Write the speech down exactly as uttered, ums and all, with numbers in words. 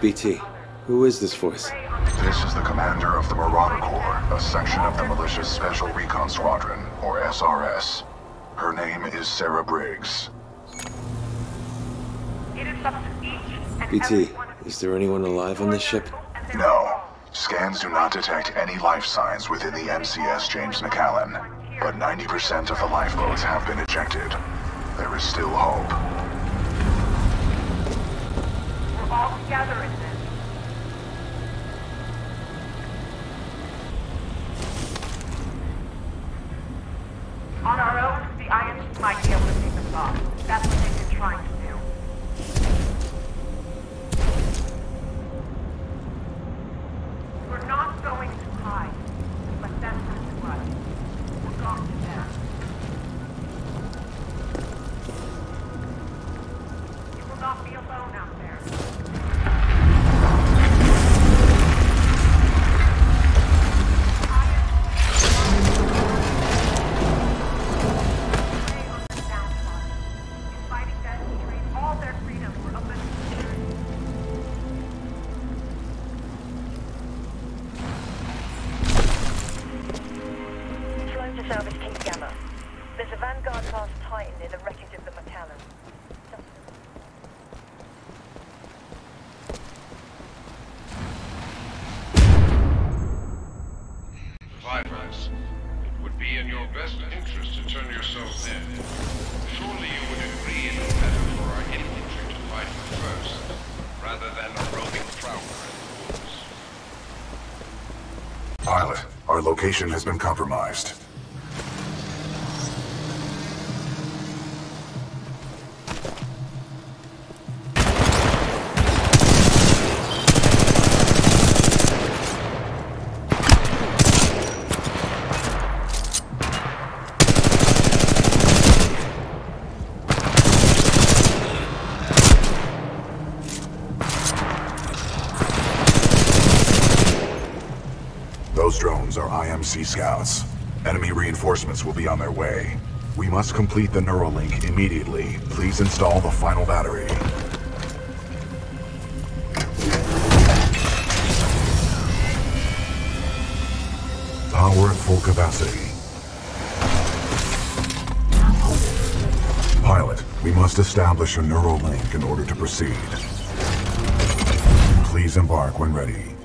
B T, who is this voice? This is the commander of the Marauder Corps, a section of the Militia's Special Recon Squadron, or S R S. Her name is Sarah Briggs. B T, is there anyone alive on this ship? No. Scans do not detect any life signs within the M C S James McAllen, but ninety percent of the lifeboats have been ejected. There is still hope. We're all together in this. On our own, the I M C might be able to take us off. That's what they've been trying to do. We're not going to hide. Let them pursue us. We're going to them. You will not be alone out there. Service King Gamma. There's a Vanguard-class Titan in the wreckage of the McAllen. Survivors, it would be in your best interest to turn yourselves in. Surely you would agree it is better for our infantry to fight first, rather than a roving prowler in the woods. Pilot, our location has been compromised. Those drones are I M C scouts. Enemy reinforcements will be on their way. We must complete the Neuralink immediately. Please install the final battery. Power at full capacity. Pilot, we must establish a Neuralink in order to proceed. Please embark when ready.